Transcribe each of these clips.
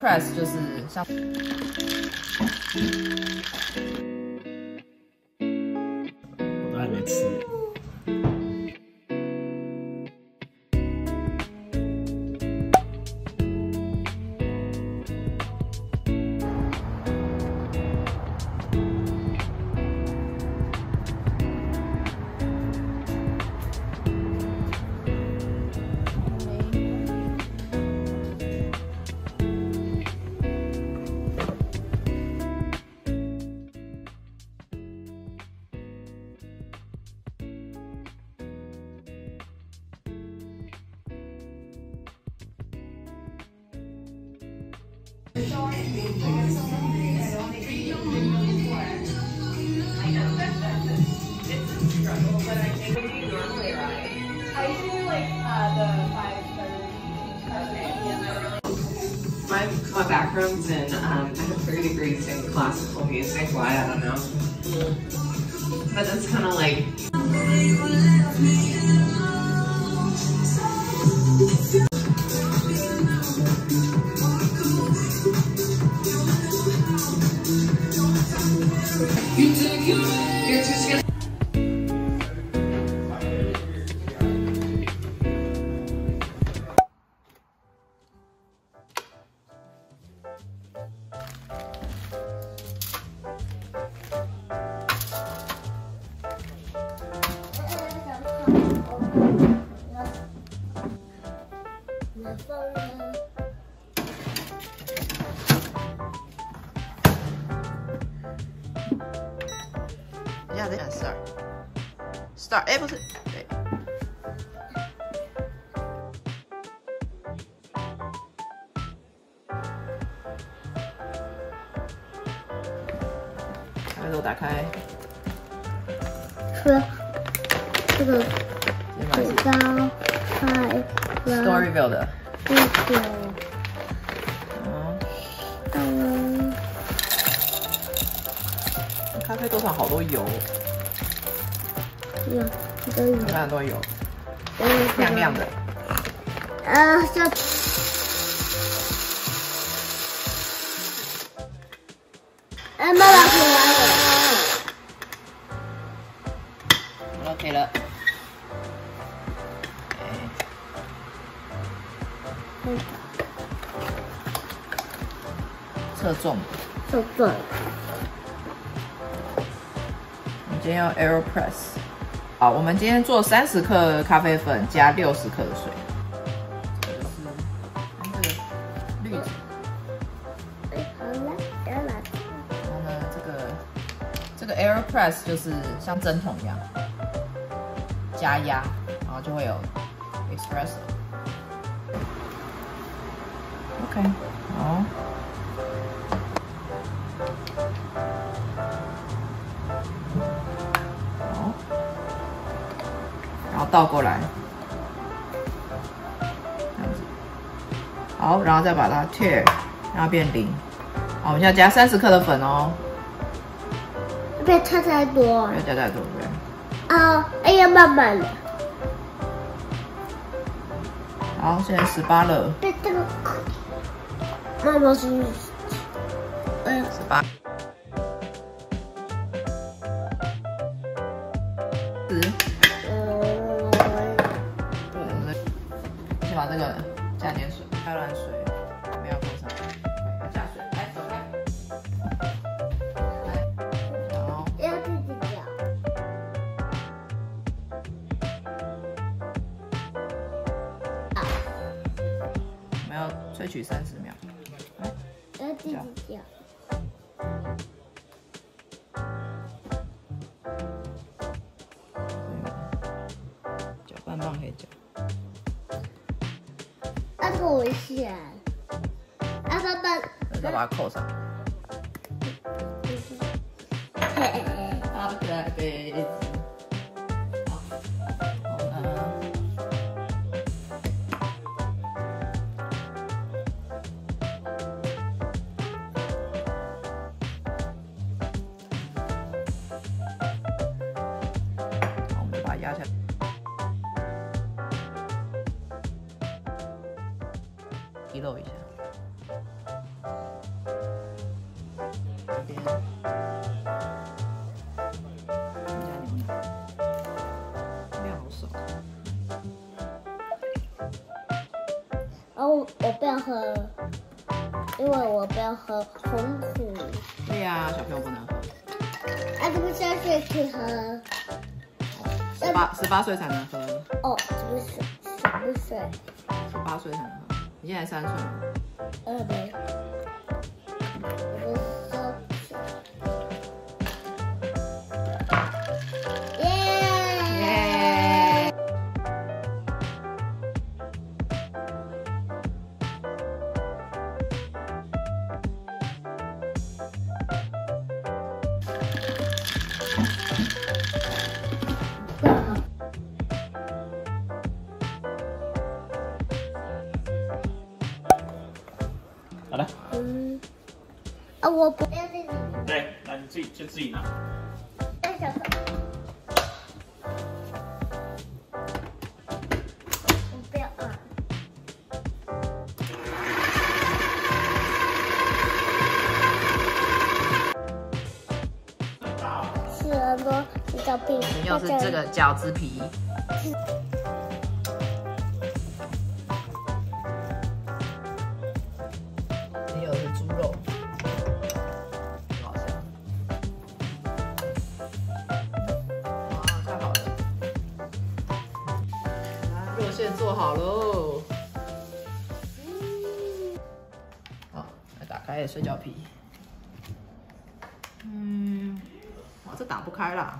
press 就是像。 我都还没吃。 My background's in, I have 3 degrees in classical music. Why, I don't know. But that's kind of like... You're just gonna... Yeah, then start. Start. 哎，不是，对。咖啡豆打开。 是这个最高快乐 Storyville 的。 这个咖啡豆上好多油。 都有， 看都有，亮亮的。 就。妈妈可以玩我。OK 了。侧重。 侧重。 我们今天用 AeroPress。好，我们今天做30克咖啡粉加60克的水。这个是这个滤纸。 好了，然后呢，这个 AeroPress 就是像针筒一样，加压，然后就会有 espresso。OK， 好。然后倒过来，这样子，好，然后再把它 tear， 让它变0。好，我们现在加30克的粉哦， 不要加太多， 不要加太多，对。 哎呀，慢慢的。 好，现在18了。 对这个，妈妈是 18。先把这个加点水，开暖水，没有扣上，加水，来走开，来，然后要自己搅。 我们要萃取30秒，来， 要自己搅。 搅拌棒可以搅。 这个危险。 再把它扣上。好可爱杯子。好，然后呢？好，我们把它压下来。遗漏一下。 哦，我不要喝，因为我不要喝红苦。 对呀，小朋友不能喝。 啊，这不3岁可以喝。 18岁才能喝。 哦，什么水 ？18岁才能喝。你现在3岁吗？ 没。 耶！ 好了， 我不要这个。 对，那你自己拿。 带小狗。我不要啊。是很多比较冰。 又是这个饺子皮。又是猪肉。好香。哇，太好了！肉馅做好喽。好，来打开水饺皮。哇，这打不开啦。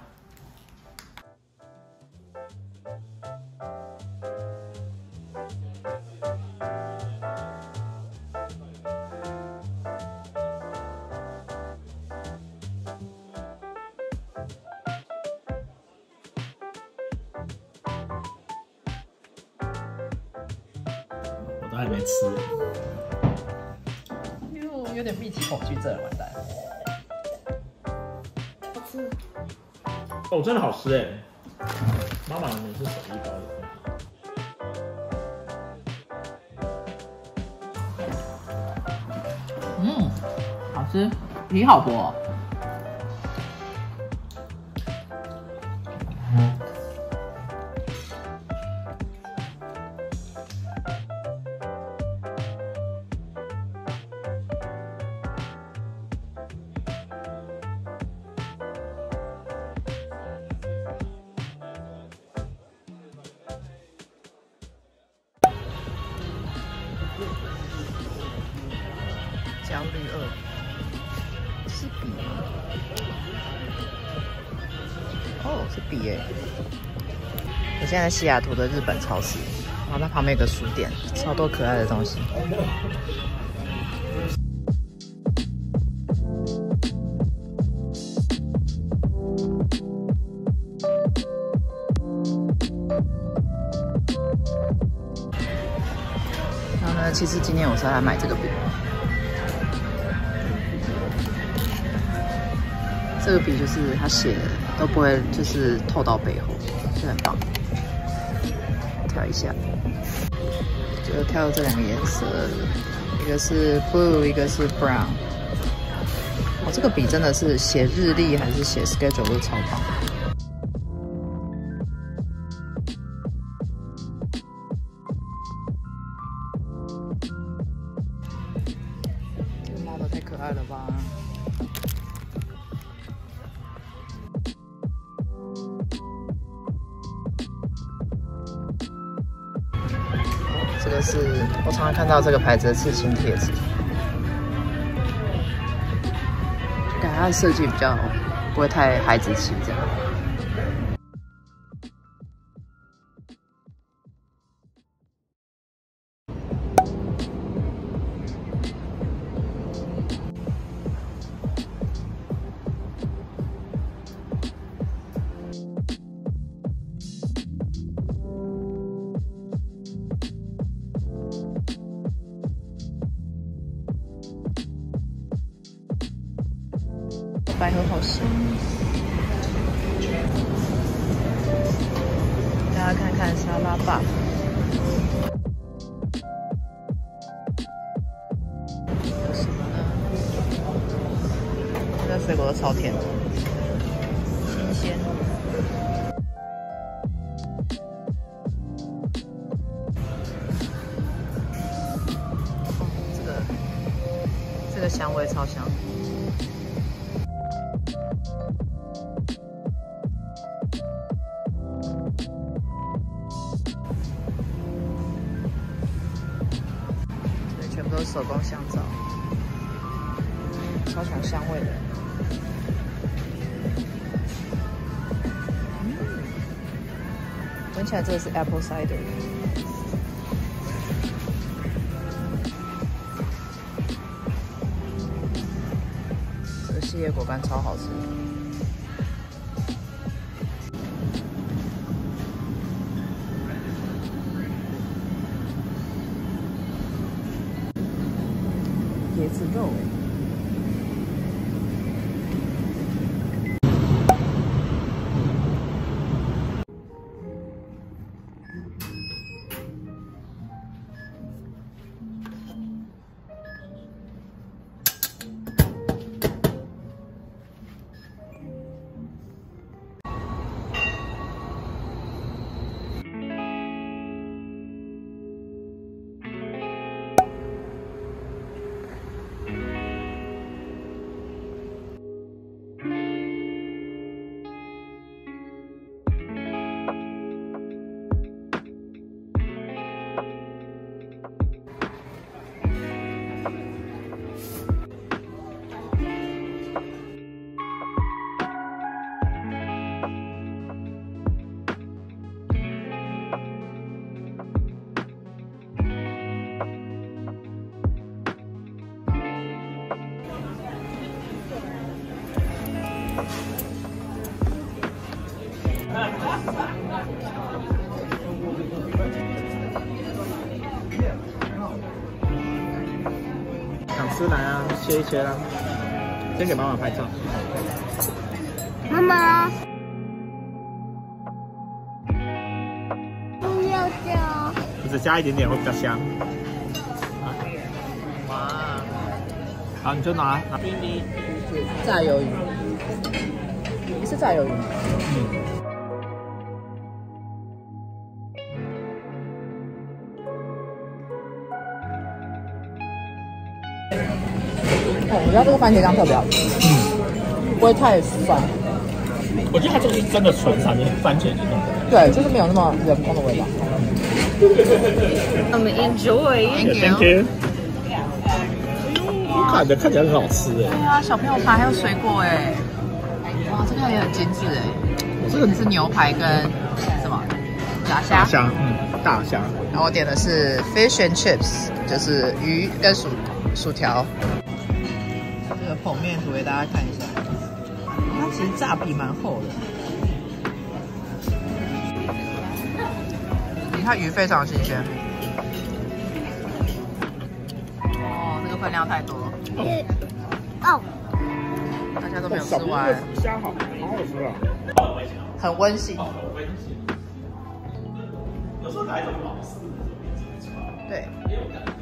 我都还没吃。 有点密集恐惧症，完蛋。 好吃。 哦，真的好吃哎！妈妈的美式手艺包的。 好吃，皮好薄哦。焦虑鳄是笔吗？哦，是笔耶！我现在在西雅图的日本超市，然后它旁边有个书店，超多可爱的东西。然后呢，其实今天我是要来买这个笔。这个笔就是它写的都不会就是透到背后，是很棒。挑一下，就挑这2个颜色，一个是 blue， 一个是 brown。哦，这个笔真的是写日历还是写 schedule 都超棒。这个猫头太可爱了吧！这个是我常常看到这个牌子的刺青贴纸，就感觉它的设计比较不会太孩子气这样。百合好香，大家看看沙拉吧。有什么呢？这个水果都超甜的，新鲜。 个香味超香。这全部都是手工香皂，超强香味的。闻起来这个是 apple cider。 细叶果干超好吃，椰子肉想吃来啊，切一切啦。先给妈妈拍照。 妈妈，不要加， 只加一点点会比较香。 哇， 好，你就拿。 炸鱿鱼，是炸鱿鱼吗？哦，我觉得这个番茄酱特别好吃，不会太酸。 我觉得它这个是真的纯番茄的那种。 对，就是没有那么人工的味道。Enjoy. Thank you. 看起来很好吃哎。 对啊，小朋友排还有水果哎。哇，这个也很精致哎。这个是牛排跟什么？炸虾。 大虾，大虾。 然后我点的是 fish and chips， 就是鱼跟薯条。这个剖面图给大家看一下，它其实炸皮蛮厚的。它鱼非常新鲜。哦，这个分量太多了。 哦， 大家都没有吃完。 虾好好吃啊， 很温馨。 有时候来一种老式的， 对。